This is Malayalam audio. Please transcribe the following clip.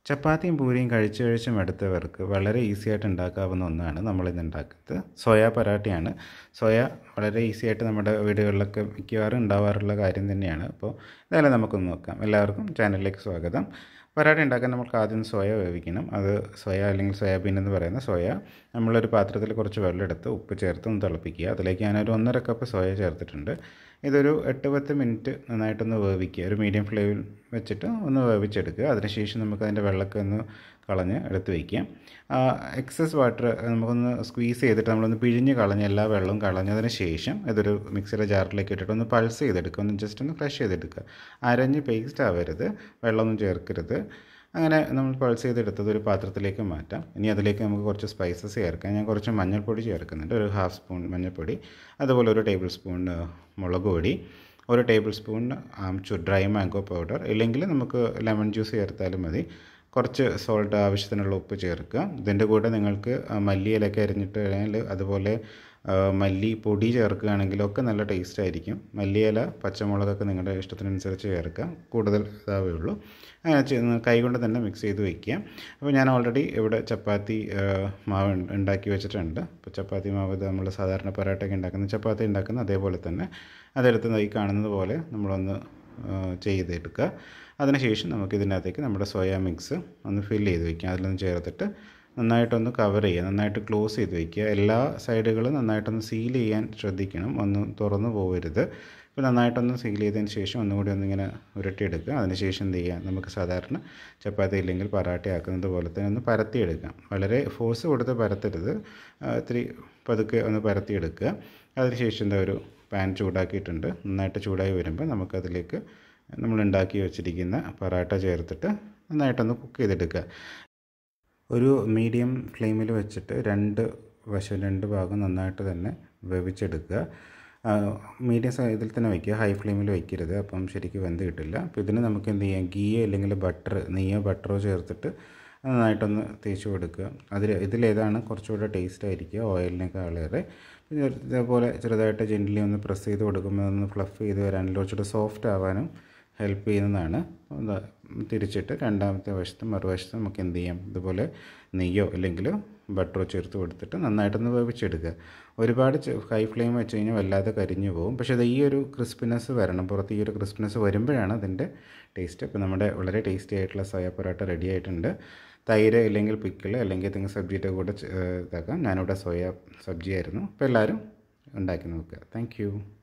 ചപ്പാത്തിയും പൂരിയും കഴിച്ച് മടുത്തവർക്ക് വളരെ ഈസി ആയിട്ട് ഉണ്ടാക്കാവുന്ന ഒന്നാണ് നമ്മളിന്ന് ഉണ്ടാക്കുന്നത്. സോയ പരാട്ടയാണ്. സോയ വളരെ ഈസി ആയിട്ട് നമ്മുടെ വീടുകളിലൊക്കെ മിക്കവാറും ഉണ്ടാവാറുള്ള കാര്യം തന്നെയാണ്. അപ്പോൾ ഇതായാലും നമുക്കൊന്ന് നോക്കാം. എല്ലാവർക്കും ചാനലിലേക്ക് സ്വാഗതം. പരാട്ട ഉണ്ടാക്കാൻ നമുക്ക് ആദ്യം സോയ വേവിക്കണം. അത് സോയ അല്ലെങ്കിൽ സോയാബീൻ എന്ന് പറയുന്ന സോയ നമ്മളൊരു പാത്രത്തിൽ കുറച്ച് വെള്ളം എടുത്ത് ഉപ്പ് ചേർത്ത് ഒന്ന് തിളപ്പിക്കുക. അതിലേക്ക് ഞാനൊരു 1.5 കപ്പ് സോയ ചേർത്തിട്ടുണ്ട്. ഇതൊരു 8-10 മിനിറ്റ് നന്നായിട്ടൊന്ന് വേവിക്കുക. ഒരു മീഡിയം ഫ്ലെയിമിൽ വെച്ചിട്ട് ഒന്ന് വേവിച്ചെടുക്കുക. അതിനുശേഷം നമുക്ക് അതിൻ്റെ വെള്ളമൊക്കെ ഒന്ന് കളഞ്ഞ് എടുത്ത് വയ്ക്കാം. എക്സസ് വാട്ടർ നമുക്കൊന്ന് സ്ക്വീസ് ചെയ്തിട്ട് നമ്മളൊന്ന് പിഴിഞ്ഞ് കളഞ്ഞ് എല്ലാ വെള്ളവും കളഞ്ഞതിന് ശേഷം ഇതൊരു മിക്സിയുടെ ജാറിലേക്ക് ഇട്ടിട്ട് ഒന്ന് പൾസ് ചെയ്തെടുക്കുക. ഒന്ന് ജസ്റ്റ് ഒന്ന് ക്രഷ് ചെയ്തെടുക്കുക. അരഞ്ഞ് പേസ്റ്റ് ആവരുത്, വെള്ളമൊന്നും ചേർക്കരുത്. അങ്ങനെ നമ്മൾ പൾസ് ചെയ്തെടുത്തത് ഒരു പാത്രത്തിലേക്ക് മാറ്റാം. ഇനി അതിലേക്ക് നമുക്ക് കുറച്ച് സ്പൈസസ് ചേർക്കാം. ഞാൻ കുറച്ച് മഞ്ഞൾപ്പൊടി ചേർക്കുന്നുണ്ട്, ഒരു 1/2 സ്പൂൺ മഞ്ഞൾപ്പൊടി, അതുപോലെ ഒരു ടേബിൾ സ്പൂൺ മുളക് പൊടി, ഒരു table spoon amchur dry mango powder, ഇല്ലെങ്കിൽ നമുക്ക് ലെമൺ ജ്യൂസ് ചേർത്താലും മതി. കുറച്ച് സോൾട്ട്, ആവശ്യത്തിനുള്ള ഉപ്പ് ചേർക്കുക. ഇതിൻ്റെ കൂടെ നിങ്ങൾക്ക് മല്ലിയിലൊക്കെ അരിഞ്ഞിട്ട് കഴിഞ്ഞാൽ അതുപോലെ മല്ലിപ്പൊടി ചേർക്കുകയാണെങ്കിലൊക്കെ നല്ല ടേസ്റ്റ് ആയിരിക്കും. മല്ലിയില, പച്ചമുളകൊക്കെ നിങ്ങളുടെ ഇഷ്ടത്തിനനുസരിച്ച് ചേർക്കുക, കൂടുതൽ ഇതാവുകയുള്ളൂ. അങ്ങനെ കൈകൊണ്ട് തന്നെ മിക്സ് ചെയ്ത് വയ്ക്കുക. അപ്പോൾ ഞാൻ ഓൾറെഡി ഇവിടെ ചപ്പാത്തി മാവ് ഉണ്ടാക്കി വെച്ചിട്ടുണ്ട്. അപ്പോൾ ചപ്പാത്തി മാവ് ഇത് നമ്മൾ സാധാരണ പരാട്ടയൊക്കെ ഉണ്ടാക്കുന്ന ചപ്പാത്തി ഉണ്ടാക്കുന്ന അതേപോലെ തന്നെ അതെടുത്ത് ഈ കാണുന്നത് പോലെ നമ്മളൊന്ന് ചെയ്തെടുക്കുക. അതിനുശേഷം നമുക്ക് ഇതിനകത്തേക്ക് നമ്മുടെ സോയ മിക്സ് ഒന്ന് ഫില്ല് ചെയ്ത് വയ്ക്കുക. അതിലൊന്ന് ചേർത്തിട്ട് നന്നായിട്ടൊന്ന് കവർ ചെയ്യുക, നന്നായിട്ട് ക്ലോസ് ചെയ്ത് വയ്ക്കുക. എല്ലാ സൈഡുകളും നന്നായിട്ടൊന്ന് സീൽ ചെയ്യാൻ ശ്രദ്ധിക്കണം, ഒന്നും തുറന്നു പോകരുത്. ഇപ്പോൾ നന്നായിട്ടൊന്ന് സീൽ ചെയ്തതിന് ശേഷം ഒന്നുകൂടി ഒന്നിങ്ങനെ ഉരുട്ടിയെടുക്കുക. അതിനുശേഷം എന്ത് ചെയ്യുക, നമുക്ക് സാധാരണ ചപ്പാത്തി ഇല്ലെങ്കിൽ പറാട്ട ആക്കുന്നത് പോലെ തന്നെ ഒന്ന് പരത്തിയെടുക്കാം. വളരെ ഫോഴ്സ് കൊടുത്ത് പരത്തരുത്, ഇത്തിരി പതുക്കെ ഒന്ന് പരത്തിയെടുക്കുക. അതിനുശേഷം എന്താ ഒരു പാൻ ചൂടാക്കിയിട്ടുണ്ട്. നന്നായിട്ട് ചൂടായി വരുമ്പോൾ നമുക്കതിലേക്ക് നമ്മൾ ഉണ്ടാക്കി വെച്ചിരിക്കുന്ന പറാട്ട ചേർത്തിട്ട് നന്നായിട്ടൊന്ന് കുക്ക് ചെയ്തെടുക്കുക. ഒരു മീഡിയം ഫ്ലെയിമിൽ വെച്ചിട്ട് രണ്ട് ഭാഗം നന്നായിട്ട് തന്നെ വേവിച്ചെടുക്കുക. മീഡിയം ഇതിൽ തന്നെ വയ്ക്കുക, ഹൈ ഫ്ലെയിമിൽ വയ്ക്കരുത്, അപ്പം ശരിക്കും വെന്ത് കിട്ടില്ല. അപ്പോൾ ഇതിന് നമുക്ക് എന്ത് ചെയ്യാം, ഗീയോ അല്ലെങ്കിൽ നെയ്യോ ബട്ടറോ ചേർത്തിട്ട് നന്നായിട്ടൊന്ന് തേച്ച് കൊടുക്കുക. ഇതിലേതാണ് കുറച്ചുകൂടെ ടേസ്റ്റ് ആയിരിക്കുക ഓയിലിനേക്കാളേറെ. ഇതേപോലെ ചെറുതായിട്ട് ജെന്റിലി ഒന്ന് പ്രസ് ചെയ്ത് കൊടുക്കുമ്പോൾ ഒന്ന് ഫ്ലഫ് ചെയ്ത് വരാനും കുറച്ചുകൂടെ സോഫ്റ്റ് ആവാനും ഹെൽപ്പ് ചെയ്യുന്നതാണ്. തിരിച്ചിട്ട് രണ്ടാമത്തെ വശത്തും മറുവശത്തും നമുക്ക് എന്ത് ചെയ്യാം, ഇതുപോലെ നെയ്യോ അല്ലെങ്കിൽ ബട്ടറോ ചേർത്ത് കൊടുത്തിട്ട് നന്നായിട്ടൊന്ന് വേവിച്ചെടുക്കുക. ഒരുപാട് ഹൈ ഫ്ലെയിം വെച്ച് കഴിഞ്ഞാൽ വല്ലാതെ കരിഞ്ഞു പോകും. പക്ഷേ അത് ഈ ഒരു ക്രിസ്പിനെസ് വരണം, പുറത്ത് ഈ ഒരു ക്രിസ്പിനെസ് വരുമ്പോഴാണ് അതിൻ്റെ ടേസ്റ്റ്. അപ്പോൾ നമ്മുടെ വളരെ ടേസ്റ്റി ആയിട്ടുള്ള സോയ പൊറോട്ട റെഡി ആയിട്ടുണ്ട്. തൈര് അല്ലെങ്കിൽ പിക്കിൾ അല്ലെങ്കിൽ ഏതെങ്കിലും സബ്ജിയുടെ കൂടെ ഇതാക്കാം. ഞാനിവിടെ സോയ സബ്ജി ആയിരുന്നു. അപ്പോൾ എല്ലാവരും ഉണ്ടാക്കി നോക്കുക. താങ്ക്